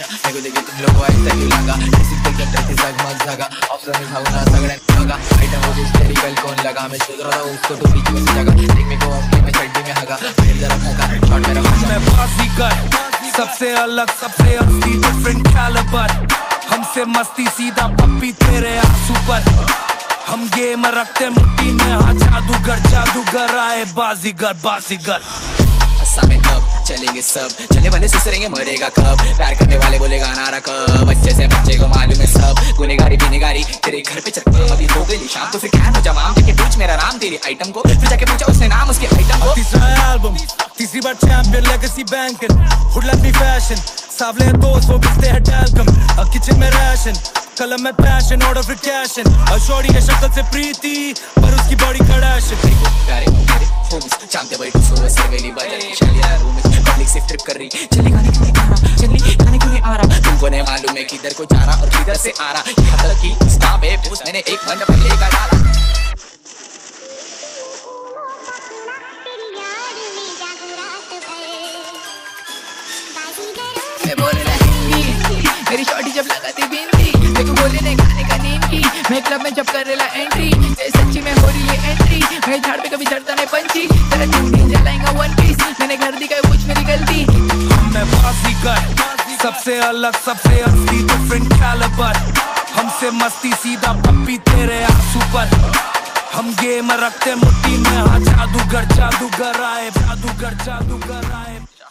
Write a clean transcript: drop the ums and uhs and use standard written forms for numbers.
अच्छा मेरे को देखे तुम लोग ऐसा क्यों लगा, सिंपल कंट्री की जगमग जगा ऑप्शन में भावना सगळ्यांनी बघा आइटम हो हिस्टेरिकल कौन लगा मैं सोच रहा था उसको तो बीच में जगह देख मेरे को अपनी मैं चड्डी में हगा फिर जरा भगा शॉट मेरा मैं बाजीगर सबसे अलग सबसे असली डिफरेंट कैलिबर, हमसे मस्ती सीधा पप्पी तेरे आंसू पर, हम गेम रखते मुट्ठी में हाँ जादूगर जादूगर आए बाजीगर बाजीगर। में अब चलेंगे सब, चलने वाले सुसरेंगे मरेगा कब, प्यार करने वाले बोलेगा नारा कब, बच्चे से बच्चे को मालूम है सब, गुनेगारी बिनेगारी तेरे घर पे चक्कर अभी हो गई शाम तो फिर क्या हो जमाम जाके पूछ मेरा नाम तेरी आइटम को, फिर जाके पूछा उसने नाम उसके आइटम को। तीसरा एल्बम तीसरी बार champion legacy banking hood like me fashion, सावले दोस्त वो बिकते हैं टैल्कम किचन में राशन, कलम में पैशन ऑर्डर फिर कैशन, और शॉर्टी है शक्ल से प्रीति पर उसकी बॉडी कड़ाशन। प्यारे मेरे होम्स चांदे बैठो सो सवेली बजल चलिया रूम में पब्लिक से ट्रिप कर रही चली गाने क्यों नहीं आ रहा, चली गाने क्यों नहीं आ रहा, तुमको नहीं मालूम है किधर को जा रहा और किधर से आ रहा, यहाँ तक कि इंस्टा पे पोस्ट मैंने एक घंटा पहले का डाला। मैं बोल रहा हिंदी मेरी शॉर्टी जब लगाती बिंदी, मेरे को बोले नहीं खाने का नींद की, मैं क्लब में जब कर रहा एंट्री, सच्ची में हो रही है एंट्री, मैं झाड़ पे कभी चढ़ता नहीं पंची, तेरा टीम जलाएगा वन पीस, मैंने घर दी कुछ मेरी गलती। मैं बाजीगर सबसे अलग सबसे असली डिफरेंट कैलिबर, हमसे मस्ती सीधा पप्पी तेरे आंसू पर, हम गेम रखते मुट्ठी में हाँ जादूगर जादूगर आए जादूगर जादूगर आए।